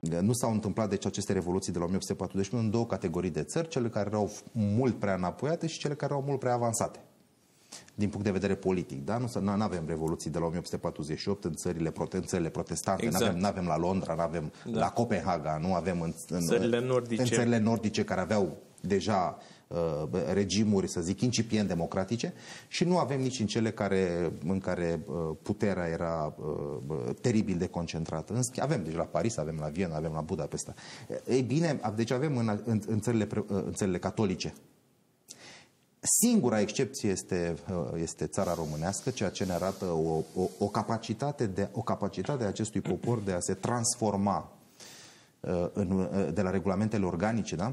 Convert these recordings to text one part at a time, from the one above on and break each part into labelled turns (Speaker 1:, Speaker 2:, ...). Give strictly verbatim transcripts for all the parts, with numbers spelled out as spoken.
Speaker 1: nu s-au întâmplat deci aceste revoluții de la o mie opt sute patruzeci și unu în două categorii de țări, cele care erau mult prea înapoiate și cele care erau mult prea avansate din punct de vedere politic. Da? Nu avem revoluții de la o mie opt sute patruzeci și opt în țările, prote în țările protestante, exact. Nu avem la Londra, nu avem da. la Copenhaga, nu avem în, în,
Speaker 2: țările nordice.
Speaker 1: în țările nordice care aveau deja uh, regimuri, să zic, incipient democratice, și nu avem nici în cele care, în care uh, puterea era uh, teribil de concentrată. În schimb, avem deci la Paris, avem la Viena, avem la Budapesta. Ei bine, deci avem în, în, în, țările, în țările catolice. Singura excepție este, este țara românească, ceea ce ne arată o, o, o, capacitate de, o capacitate a acestui popor de a se transforma în, de la regulamentele organice, da?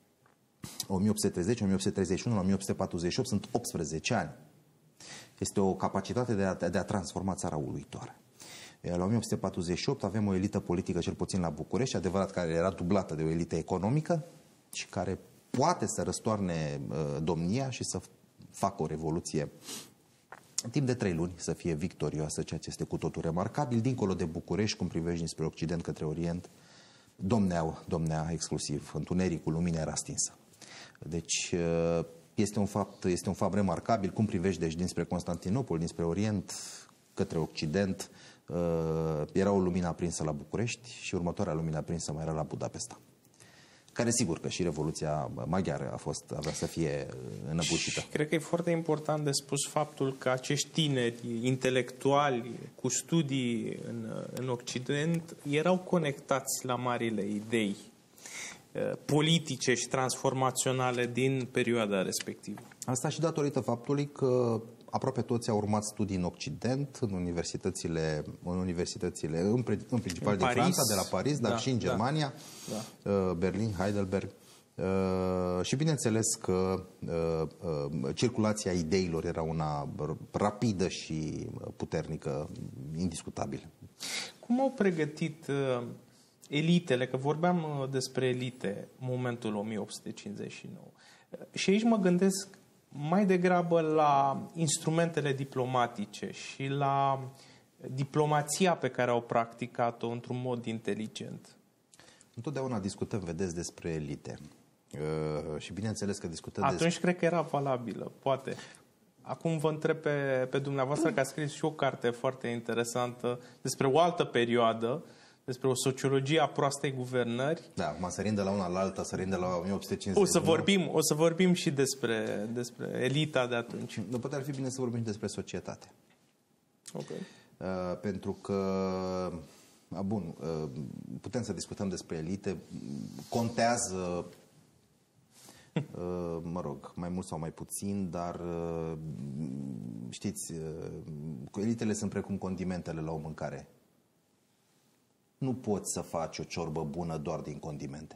Speaker 1: o mie opt sute treizeci, o mie opt sute treizeci și unu, o mie opt sute patruzeci și opt, sunt optsprezece ani. Este o capacitate de a, de a transforma țara uluitoare. La o mie opt sute patruzeci și opt avem o elită politică, cel puțin la București, adevărat, care era dublată de o elită economică și care poate să răstoarne uh, domnia și să facă o revoluție în timp de trei luni, să fie victorioasă, ceea ce este cu totul remarcabil. Dincolo de București, cum privești dinspre Occident către Orient, domneau, domnea exclusiv, întunericul, lumina era stinsă. Deci uh, este un fapt, este un fapt remarcabil. Cum privești deci dinspre Constantinopol, dinspre Orient către Occident, uh, era o lumină aprinsă la București și următoarea lumină aprinsă mai era la Budapesta. Care sigur că și Revoluția maghiară a fost, avea să fie înăbușită.
Speaker 2: Și cred că e foarte important de spus faptul că acești tineri intelectuali cu studii în, în Occident erau conectați la marile idei politice și transformaționale din perioada respectivă.
Speaker 1: Asta și datorită faptului că aproape toți au urmat studii în Occident, în universitățile, în, universitățile, în, pre, în principal în din Paris, Franța, de la Paris, dar da, și în Germania, da, da. Berlin, Heidelberg. Și bineînțeles că circulația ideilor era una rapidă și puternică, indiscutabilă.
Speaker 2: Cum au pregătit elitele, că vorbeam despre elite în momentul o mie opt sute cincizeci și nouă, și aici mă gândesc mai degrabă la instrumentele diplomatice și la diplomația pe care au practicat-o într-un mod inteligent.
Speaker 1: Întotdeauna discutăm, vedeți, despre elite. Uh, și bineînțeles că discutăm
Speaker 2: Atunci
Speaker 1: despre...
Speaker 2: cred că era valabilă, poate. Acum vă întreb pe, pe dumneavoastră, că ați scris și o carte foarte interesantă despre o altă perioadă, despre o sociologie a proastei guvernări.
Speaker 1: Da, acum sărim de la una la alta, sărim de la o mie opt sute cincizeci.
Speaker 2: O să vorbim, o să vorbim și despre, despre elita de atunci.
Speaker 1: Nu, poate ar fi bine să vorbim și despre societate.
Speaker 2: Ok.
Speaker 1: Uh, pentru că, uh, bun, uh, putem să discutăm despre elite, contează, uh, mă rog, mai mult sau mai puțin, dar uh, știți, uh, elitele sunt precum condimentele la o mâncare. Nu poți să faci o ciorbă bună doar din condimente.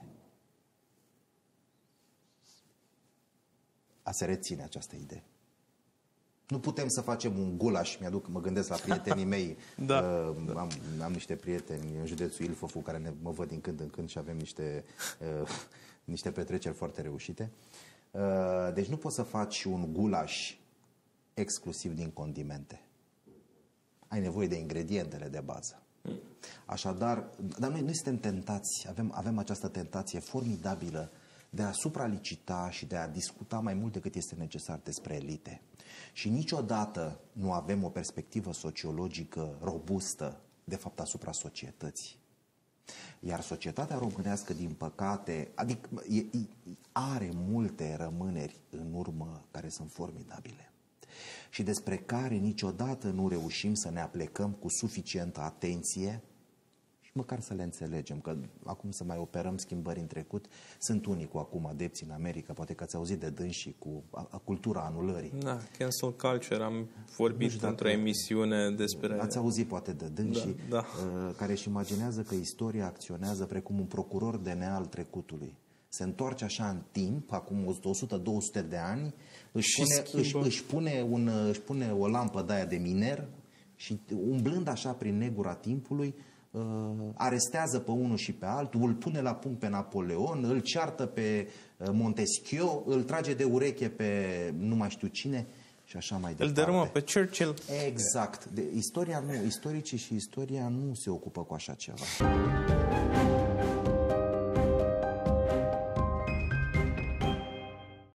Speaker 1: A se reține această idee. Nu putem să facem un gulaș. Mi-aduc, mă gândesc la prietenii mei.
Speaker 2: Da,
Speaker 1: uh,
Speaker 2: da.
Speaker 1: Am, am niște prieteni în județul Ilfov care ne, mă văd din când în când și avem niște, uh, niște petreceri foarte reușite. Uh, deci nu poți să faci un gulaș exclusiv din condimente. Ai nevoie de ingredientele de bază. Așadar, dar noi, noi suntem tentați, avem, avem această tentație formidabilă de a supralicita și de a discuta mai mult decât este necesar despre elite. Și niciodată nu avem o perspectivă sociologică robustă, de fapt, asupra societății. Iar societatea românească, din păcate, adică e, are multe rămâneri în urmă care sunt formidabile și despre care niciodată nu reușim să ne aplecăm cu suficientă atenție și măcar să le înțelegem, că acum să mai operăm schimbări în trecut. Sunt unii cu acum adepți în America, poate că ați auzit de dânsii cu a, a cultura anulării.
Speaker 2: Da, cancel culture, am vorbit într-o emisiune despre...
Speaker 1: Ați auzit poate de dânsii,
Speaker 2: da, da.
Speaker 1: uh, care își imaginează că istoria acționează precum un procuror D N A al trecutului. Se întoarce așa în timp, acum o sută două sute de ani, își pune, își, își, pune un, își pune o lampă de aia de miner și, umblând așa prin negura timpului, uh, arestează pe unul și pe altul, îl pune la punct pe Napoleon, îl ceartă pe uh, Montesquieu, îl trage de ureche pe nu mai știu cine și așa mai departe.
Speaker 2: Îl dărâmă pe Churchill.
Speaker 1: Exact. De, istoria nu, istoricii și istoria nu se ocupă cu așa ceva.